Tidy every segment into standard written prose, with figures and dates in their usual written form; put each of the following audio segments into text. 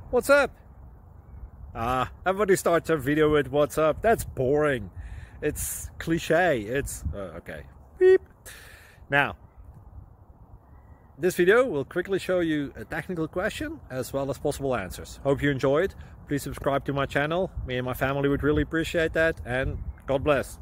What's up? Everybody starts their video with what's up. That's boring. It's cliche. It's okay. Beep. Now, this video will quickly show you a technical question as well as possible answers. Hope you enjoyed. Please subscribe to my channel. Me and my family would really appreciate that, and God bless.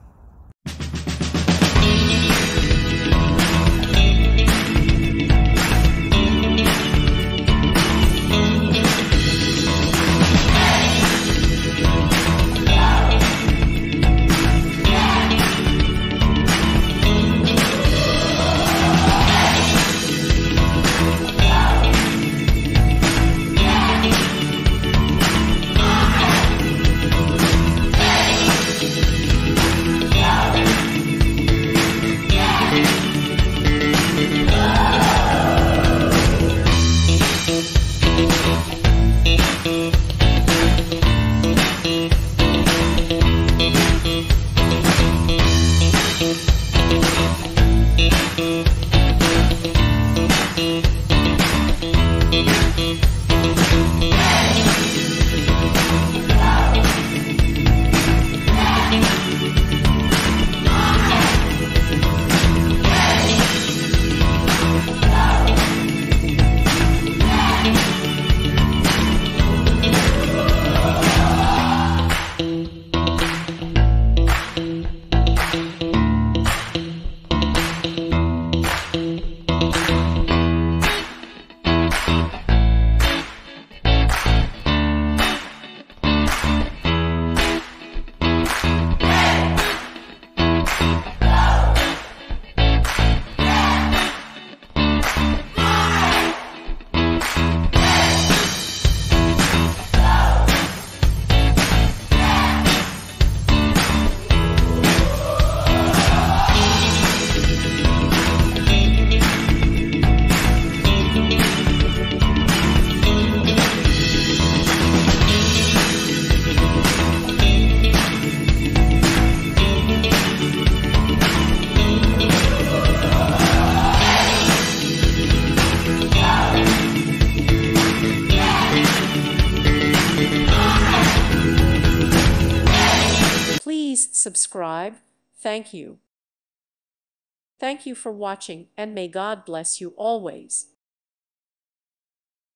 Please subscribe. Thank you. Thank you for watching, and may God bless you always.